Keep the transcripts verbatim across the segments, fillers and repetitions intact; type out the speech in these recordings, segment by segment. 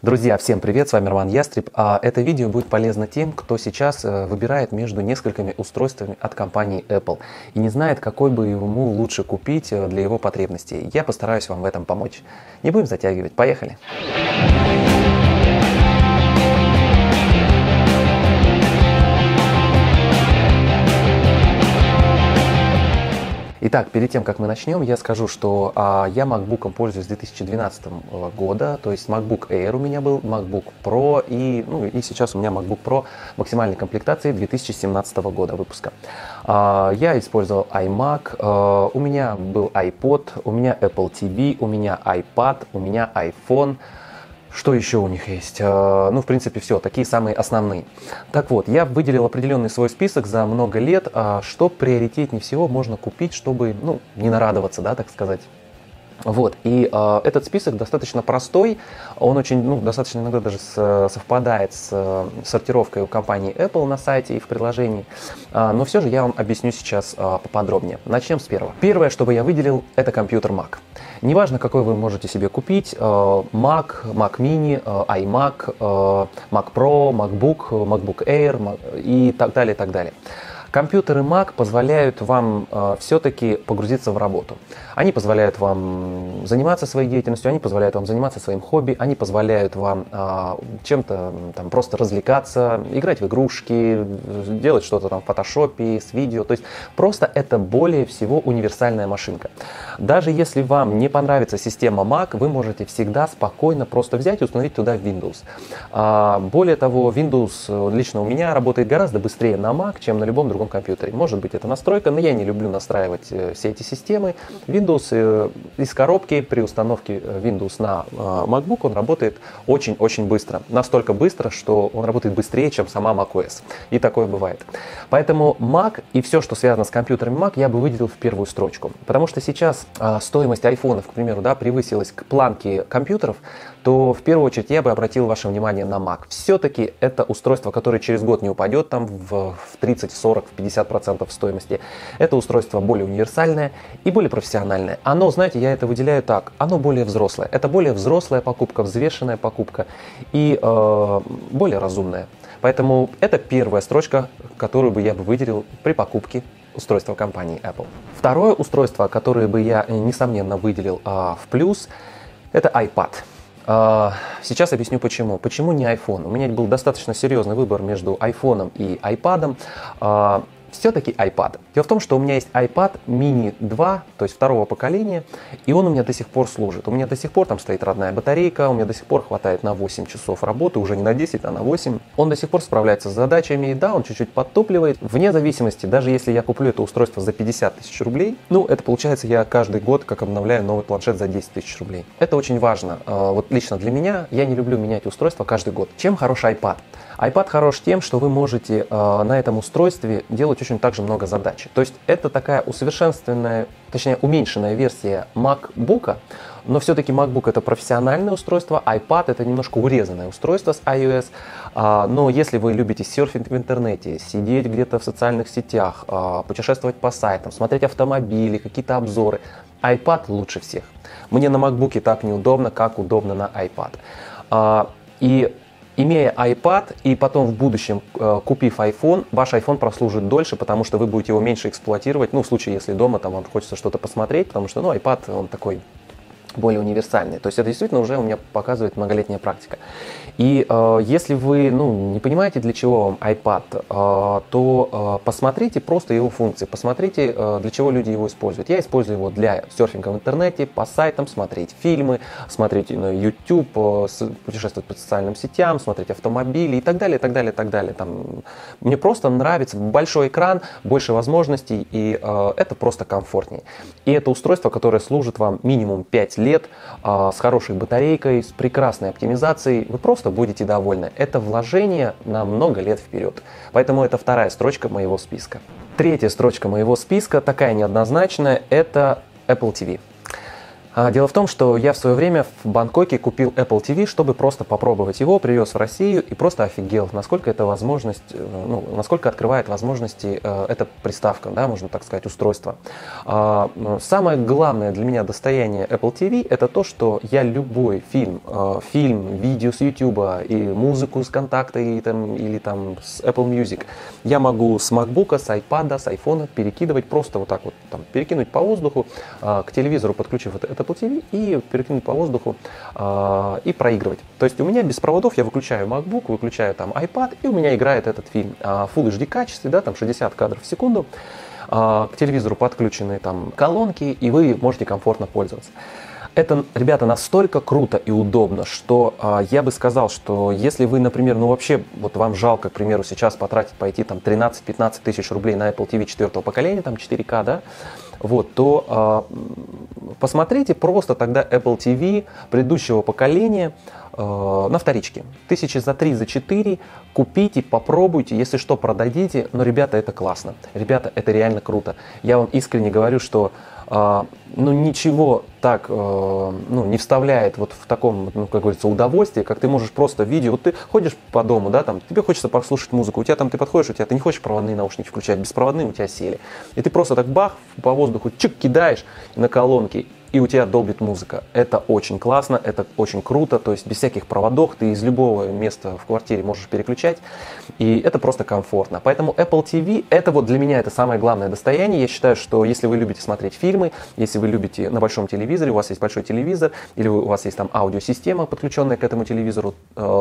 Друзья, всем привет, с вами Роман Ястреб. А это видео будет полезно тем, кто сейчас выбирает между несколькими устройствами от компании Apple и не знает, какой бы ему лучше купить для его потребностей. Я постараюсь вам в этом помочь. Не будем затягивать, поехали! Итак, перед тем, как мы начнем, я скажу, что а, я MacBook'ом пользуюсь с две тысячи двенадцатого года, то есть MacBook Air у меня был, MacBook Pro и, ну, и сейчас у меня MacBook Pro максимальной комплектации две тысячи семнадцатого года выпуска. А, я использовал iMac, а, у меня был iPod, у меня Apple ти ви, у меня iPad, у меня iPhone. Что еще у них есть? Ну, в принципе, все, такие самые основные. Так вот, я выделил определенный свой список за много лет, что приоритетнее всего можно купить, чтобы, ну, не нарадоваться, да, так сказать. Вот, и э, этот список достаточно простой, он очень, ну, достаточно иногда даже с, совпадает с э, сортировкой у компании Apple на сайте и в приложении, э, но все же я вам объясню сейчас э, поподробнее. Начнем с первого. Первое, что бы я выделил, это компьютер Mac. Неважно, какой вы можете себе купить, э, Mac, Mac Mini, э, iMac, э, Mac Pro, MacBook, MacBook Air Mac, и так далее, и так далее. Компьютеры Mac позволяют вам э, все-таки погрузиться в работу. Они позволяют вам заниматься своей деятельностью, они позволяют вам заниматься своим хобби, они позволяют вам э, чем-то там просто развлекаться, играть в игрушки, делать что-то там в фотошопе, с видео. То есть просто это более всего универсальная машинка. Даже если вам не понравится система Mac, вы можете всегда спокойно просто взять и установить туда Windows. А, более того, Windows лично у меня работает гораздо быстрее на Mac, чем на любом другом компьютере. Может быть, это настройка, но я не люблю настраивать э, все эти системы. Windows э, из коробки при установке Windows на э, MacBook он работает очень-очень быстро. Настолько быстро, что он работает быстрее, чем сама macOS. И такое бывает. Поэтому Mac и все, что связано с компьютерами Mac, я бы выделил в первую строчку. Потому что сейчас э, стоимость айфонов, к примеру, да, превысилась к планке компьютеров, то в первую очередь я бы обратил ваше внимание на Mac. Все-таки это устройство, которое через год не упадет там в тридцать, сорок, пятьдесят процентов стоимости. Это устройство более универсальное и более профессиональное. Оно, знаете, я это выделяю так, оно более взрослое. Это более взрослая покупка, взвешенная покупка и э, более разумная. Поэтому это первая строчка, которую бы я бы выделил при покупке устройства компании Apple. Второе устройство, которое бы я, несомненно, выделил э, в плюс, это iPad. Сейчас объясню почему. Почему не iPhone? У меня был достаточно серьезный выбор между iPhone и iPad. Все-таки iPad. Дело в том, что у меня есть iPad mini два, то есть второго поколения, и он у меня до сих пор служит. У меня до сих пор там стоит родная батарейка, у меня до сих пор хватает на восемь часов работы, уже не на десять, а на восемь. Он до сих пор справляется с задачами, да, он чуть-чуть подтопливает. Вне зависимости, даже если я куплю это устройство за пятьдесят тысяч рублей, ну, это получается я каждый год как обновляю новый планшет за десять тысяч рублей. Это очень важно. Вот лично для меня, я не люблю менять устройство каждый год. Чем хорош iPad? iPad хорош тем, что вы можете э, на этом устройстве делать очень также много задач. То есть это такая усовершенствованная, точнее уменьшенная версия MacBook, но все-таки MacBook это профессиональное устройство, iPad это немножко урезанное устройство с iOS. Э, но если вы любите серфинг в интернете, сидеть где-то в социальных сетях, э, путешествовать по сайтам, смотреть автомобили, какие-то обзоры, iPad лучше всех. Мне на MacBook так неудобно, как удобно на iPad. Э, и Имея iPad и потом в будущем э, купив iPhone, ваш iPhone прослужит дольше, потому что вы будете его меньше эксплуатировать. Ну, в случае, если дома там вам хочется что-то посмотреть, потому что, ну, iPad, он такой более универсальный. То есть это действительно уже у меня показывает многолетняя практика. И э, если вы, ну, не понимаете, для чего вам iPad, э, то э, посмотрите просто его функции, посмотрите, э, для чего люди его используют. Я использую его для серфинга в интернете, по сайтам, смотреть фильмы, смотреть на YouTube, э, путешествовать по социальным сетям, смотреть автомобили и так далее, и так далее, и так далее. Там, мне просто нравится большой экран, больше возможностей, и э, это просто комфортнее. И это устройство, которое служит вам минимум пять лет, э, с хорошей батарейкой, с прекрасной оптимизацией. Вы просто будете довольны. Это вложение на много лет вперед. Поэтому это вторая строчка моего списка. Третья строчка моего списка, такая неоднозначная, это Apple ти ви. А, Дело в том, что я в свое время в Бангкоке купил Apple ти ви, чтобы просто попробовать его, привез в Россию и просто офигел, насколько это возможность, э, ну, насколько открывает возможности э, эта приставка, да, можно так сказать, устройство. А, но самое главное для меня достояние Apple ти ви это то, что я любой фильм, э, фильм, видео с YouTube и музыку с контакта и, там, или там с Apple Music я могу с MacBook, с iPad, с iPhone перекидывать просто вот так вот, там, перекинуть по воздуху, э, к телевизору подключив это, это Apple ти ви и перекинуть по воздуху э, и проигрывать. То есть у меня без проводов я выключаю MacBook, выключаю там iPad, и у меня играет этот фильм э, в Full эйч ди качестве, да, там шестьдесят кадров в секунду. Э, к телевизору подключены там колонки, и вы можете комфортно пользоваться. Это, ребята, настолько круто и удобно, что э, я бы сказал, что если вы, например, ну вообще, вот вам жалко, к примеру, сейчас потратить, пойти там тринадцать-пятнадцать тысяч рублей на Apple ти ви четвертого поколения, там четыре ка, да, вот, то э, посмотрите просто тогда Apple ти ви предыдущего поколения э, на вторичке. Тысячи за три, за четыре купите, попробуйте, если что, продадите, но, ребята, это классно, ребята, это реально круто. Я вам искренне говорю, что Uh, ну, ничего так uh, ну, не вставляет вот в таком, ну, как говорится, удовольствие, как ты можешь просто видео, вот ты ходишь по дому, да, там, тебе хочется послушать музыку, у тебя там, ты подходишь, у тебя, ты не хочешь проводные наушники включать, беспроводные у тебя сели, и ты просто так бах, по воздуху, чик, кидаешь на колонки, и у тебя долбит музыка. Это очень классно, это очень круто, то есть без всяких проводов ты из любого места в квартире можешь переключать, и это просто комфортно. Поэтому Apple ти ви, это вот для меня это самое главное достояние. Я считаю, что если вы любите смотреть фильмы, если вы любите на большом телевизоре, у вас есть большой телевизор, или у вас есть там аудиосистема, подключенная к этому телевизору,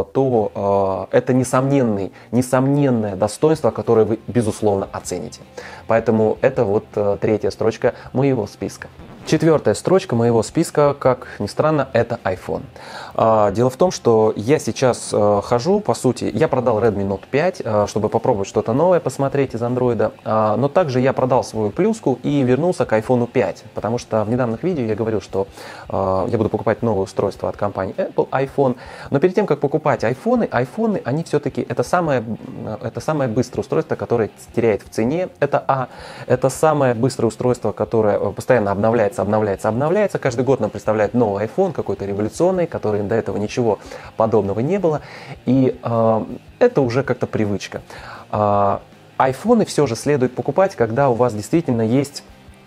то это несомненный, несомненное достоинство, которое вы, безусловно, оцените. Поэтому это вот третья строчка моего списка. Четвертая строчка моего списка, как ни странно, это iPhone. Дело в том, что я сейчас хожу, по сути, я продал Redmi Note пять, чтобы попробовать что-то новое посмотреть из Android, но также я продал свою плюску и вернулся к iPhone пять, потому что в недавних видео я говорил, что я буду покупать новое устройство от компании Apple, iPhone, но перед тем, как покупать iPhone, iPhone, они все-таки, это самое, это самое быстрое устройство, которое теряет в цене, это А, это самое быстрое устройство, которое постоянно обновляется, обновляется, обновляется. Каждый год нам представляют новый iPhone, какой-то революционный, который до этого ничего подобного не было. И э, это уже как-то привычка. Э, айфоны все же следует покупать, когда у вас действительно есть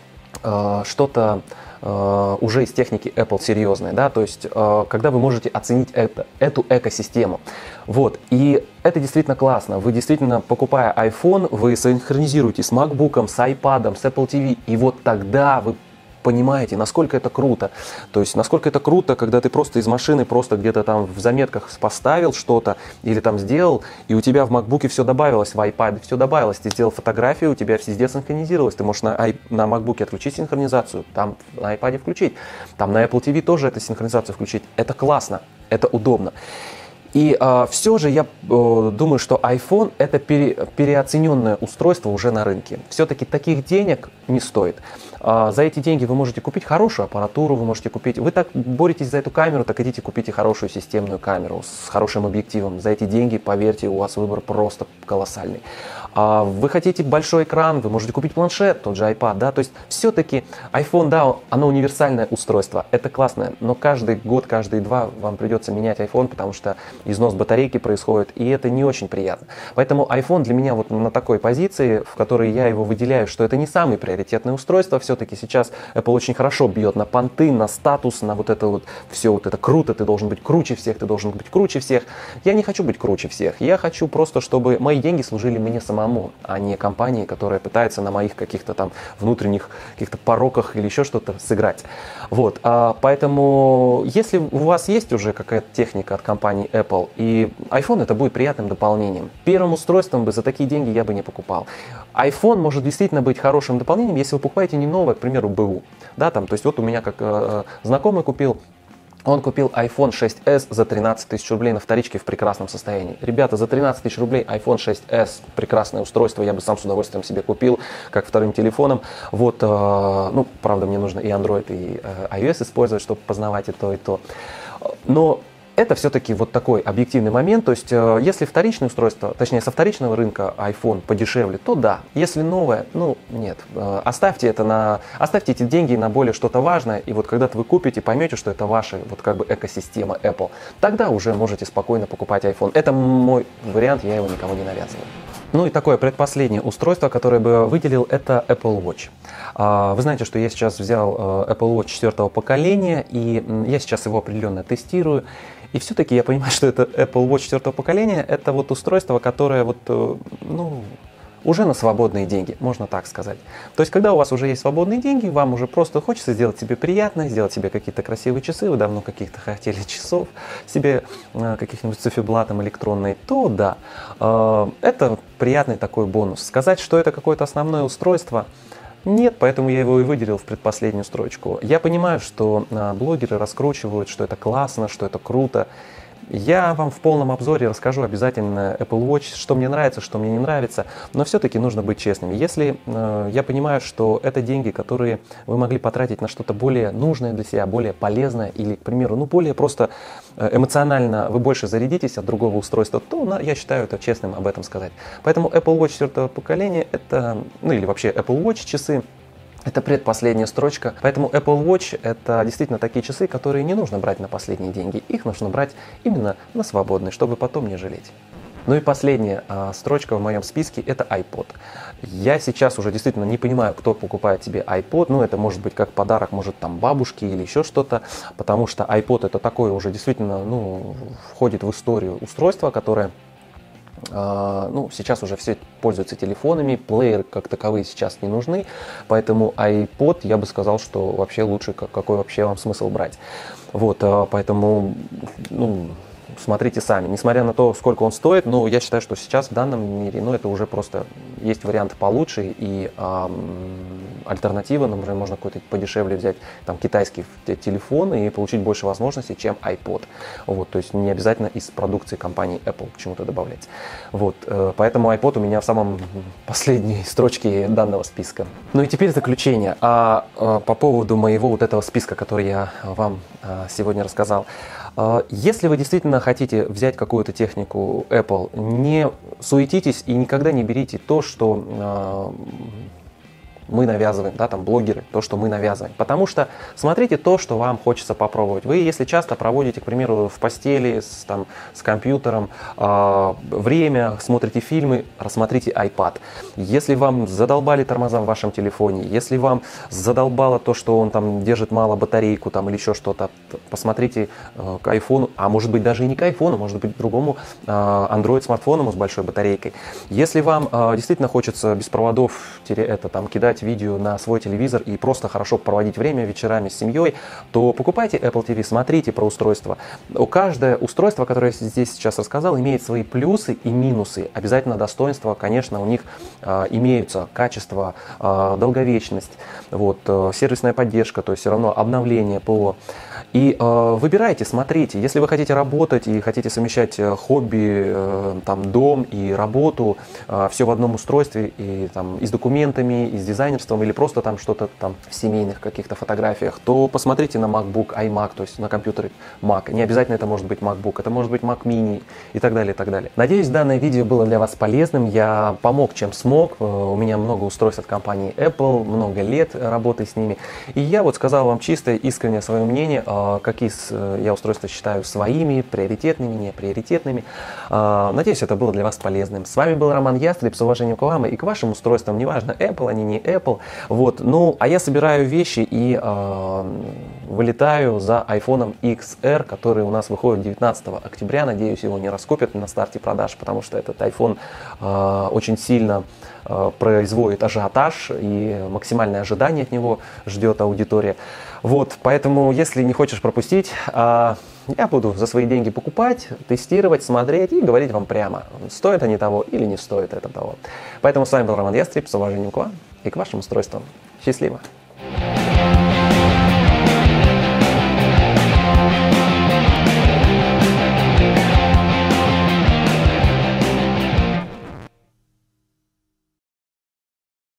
э, что-то э, уже из техники Apple серьезное, да, то есть э, когда вы можете оценить это, эту экосистему. Вот, и это действительно классно. Вы действительно, покупая iPhone, вы синхронизируете с MacBook, с iPad, с Apple ти ви, и вот тогда вы понимаете, насколько это круто. То есть, насколько это круто, когда ты просто из машины, просто где-то там в заметках поставил что-то или там сделал, и у тебя в MacBook все добавилось, в iPad все добавилось. Ты сделал фотографию, у тебя везде синхронизировалось. Ты можешь на, на MacBook отключить синхронизацию, там на iPad включить, там на Apple ти ви тоже эту синхронизацию включить. Это классно, это удобно. И э, все же я э, думаю, что iPhone это пере, переоцененное устройство уже на рынке. Все-таки таких денег не стоит. Э, за эти деньги вы можете купить хорошую аппаратуру, вы можете купить... Вы так боретесь за эту камеру, так идите купите хорошую системную камеру с хорошим объективом. За эти деньги, поверьте, у вас выбор просто колоссальный. А вы хотите большой экран, вы можете купить планшет, тот же iPad, да, то есть все-таки iPhone, да, оно универсальное устройство, это классное, но каждый год, каждые два вам придется менять iPhone, потому что износ батарейки происходит, и это не очень приятно. Поэтому iPhone для меня вот на такой позиции, в которой я его выделяю, что это не самое приоритетное устройство, все-таки сейчас Apple очень хорошо бьет на понты, на статус, на вот это вот, все вот это круто, ты должен быть круче всех, ты должен быть круче всех. Я не хочу быть круче всех, я хочу просто, чтобы мои деньги служили мне самому, а не компании, которая пытается на моих каких-то там внутренних каких-то пороках или еще что-то сыграть. Вот, а, поэтому если у вас есть уже какая-то техника от компании Apple, и iPhone это будет приятным дополнением. Первым устройством бы за такие деньги я бы не покупал. iPhone может действительно быть хорошим дополнением, если вы покупаете не новое, к примеру, БУ. Да, там, то есть вот у меня как э, знакомый купил, он купил iPhone шесть эс за тринадцать тысяч рублей на вторичке в прекрасном состоянии. Ребята, за тринадцать тысяч рублей iPhone шесть эс, прекрасное устройство, я бы сам с удовольствием себе купил, как вторым телефоном. Вот, э, ну, правда, мне нужно и Android, и э, iOS использовать, чтобы познавать и то, и то. Но это все-таки вот такой объективный момент. То есть, если вторичное устройство, точнее, со вторичного рынка iPhone подешевле, то да. Если новое, ну, нет. Оставьте это на, оставьте эти деньги на более что-то важное. И вот когда вы купите, поймете, что это ваша вот как бы экосистема Apple, тогда уже можете спокойно покупать iPhone. Это мой вариант, я его никому не навязываю. Ну и такое предпоследнее устройство, которое бы выделил, это Apple Watch. Вы знаете, что я сейчас взял Apple Watch четвертого поколения, и я сейчас его определенно тестирую. И все-таки я понимаю, что это Apple Watch четвертого поколения, это вот устройство, которое вот, ну, уже на свободные деньги, можно так сказать. То есть, когда у вас уже есть свободные деньги, вам уже просто хочется сделать себе приятно, сделать себе какие-то красивые часы, вы давно каких-то хотели часов, себе э, каких-нибудь циферблатом электронной, то да, э, это приятный такой бонус. Сказать, что это какое-то основное устройство, нет, поэтому я его и выделил в предпоследнюю строчку. Я понимаю, что э, блогеры раскручивают, что это классно, что это круто. Я вам в полном обзоре расскажу обязательно Apple Watch, что мне нравится, что мне не нравится, но все-таки нужно быть честными. Если э, я понимаю, что это деньги, которые вы могли потратить на что-то более нужное для себя, более полезное или, к примеру, ну более просто эмоционально вы больше зарядитесь от другого устройства, то на, я считаю это честным об этом сказать. Поэтому Apple Watch четвертого поколения это, ну или вообще Apple Watch часы, это предпоследняя строчка, поэтому Apple Watch это действительно такие часы, которые не нужно брать на последние деньги, их нужно брать именно на свободные, чтобы потом не жалеть. Ну и последняя а, строчка в моем списке это iPod. Я сейчас уже действительно не понимаю, кто покупает себе iPod, ну это может быть как подарок, может там бабушке или еще что-то, потому что iPod это такое уже действительно, ну, входит в историю устройства, которое Uh, ну, сейчас уже все пользуются телефонами, плееры как таковые сейчас не нужны, поэтому iPod, я бы сказал, что вообще лучше, какой вообще вам смысл брать. Вот, uh, поэтому, ну, смотрите сами. Несмотря на то, сколько он стоит, но я считаю, что сейчас в данном мире, ну, это уже просто есть варианты получше и эм, альтернатива, например, можно какой-то подешевле взять там китайский телефон и получить больше возможностей, чем iPod. Вот, то есть не обязательно из продукции компании Apple почему-то добавлять. Вот, э, поэтому iPod у меня в самом последней строчке данного списка. Ну и теперь заключение. А, а по поводу моего вот этого списка, который я вам а, сегодня рассказал. Если вы действительно хотите взять какую-то технику Apple, не суетитесь и никогда не берите то, что мы навязываем, да, там блогеры, то, что мы навязываем. Потому что смотрите то, что вам хочется попробовать. Вы, если часто проводите, к примеру, в постели с, там, с компьютером э, время, смотрите фильмы, рассмотрите iPad. Если вам задолбали тормоза в вашем телефоне, если вам задолбало то, что он там держит мало батарейку там, или еще что-то, посмотрите э, к iPhone, а может быть даже и не к iPhone, может быть к другому э, Android-смартфону с большой батарейкой. Если вам э, действительно хочется без проводов это, там, кидать видео на свой телевизор и просто хорошо проводить время вечерами с семьей, то покупайте Apple ти ви, смотрите про устройство. У каждое устройство, которое я здесь сейчас рассказал, имеет свои плюсы и минусы. Обязательно достоинства, конечно, у них э, имеются качество, э, долговечность, вот, э, сервисная поддержка, то есть все равно обновление ПО. И э, выбирайте, смотрите, если вы хотите работать и хотите совмещать э, хобби, э, там, дом и работу, э, все в одном устройстве, и, там, и с документами, и с дизайнерством, или просто там что-то там в семейных каких-то фотографиях, то посмотрите на MacBook, iMac, то есть на компьютере Mac. Не обязательно это может быть MacBook, это может быть Mac Mini и так далее, и так далее. Надеюсь, данное видео было для вас полезным. Я помог, чем смог. У меня много устройств от компании Apple, много лет работы с ними. И я вот сказал вам чисто, искреннее свое мнение, какие я устройства считаю своими, приоритетными, неприоритетными. Надеюсь, это было для вас полезным. С вами был Роман Ястреб, с уважением к вам и к вашим устройствам, неважно, Apple они, не Apple. Вот. Ну, а я собираю вещи и э, вылетаю за iPhone икс эр, который у нас выходит девятнадцатого октября. Надеюсь, его не раскупят на старте продаж, потому что этот iPhone э, очень сильно э, производит ажиотаж и максимальное ожидание от него ждет аудитория. Вот, поэтому, если не хочешь пропустить, э, я буду за свои деньги покупать, тестировать, смотреть и говорить вам прямо, стоит они того или не стоит это того. Поэтому с вами был Роман Ястреб, с уважением к вам и к вашим устройствам. Счастливо!